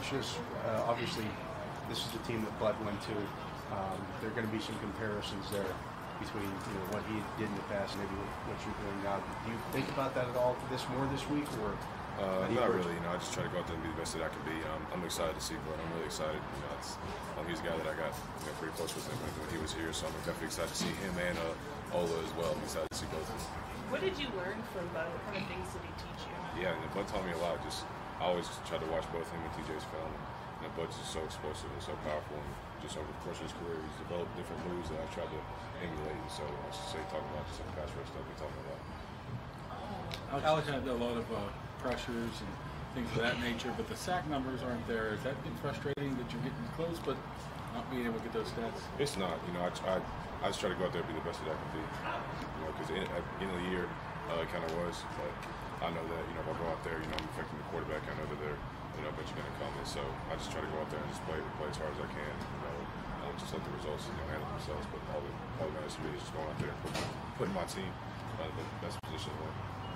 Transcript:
Coach, just obviously this is the team that Bud went to. There are going to be some comparisons there between what he did in the past and maybe what you're doing now. Do you think about that at all this week, or? Not really. I just try to go out there and be the best that I can be. I'm excited to see Bud. I'm really excited. He's a guy that I got pretty close with him when he was here, so I'm definitely excited to see him and Ola as well. I'm excited to see both of them. What did you learn from Bud? What kind of things did he teach you? Yeah, Bud taught me a lot. I always try to watch both him and TJ's film. Bud's just so explosive and so powerful, and just over the course of his career, he's developed different moves that I tried to emulate. So I should say, talking about just some pass rush stuff we're talking about. Alex had a lot of pressures and things of that nature, but the sack numbers aren't there. Is that been frustrating that you're getting close, but not being able to get those stats? It's not. I just try to go out there and be the best that I can be. Because at the beginning of the year, it kind of was, but I know that if I go out there, I'm affecting the quarterback. I know that they're eventually going to come in. So I just try to go out there and just play as hard as I can. Just let the results handle themselves. But all that matters to me is just going out there and putting my team in the best position to win.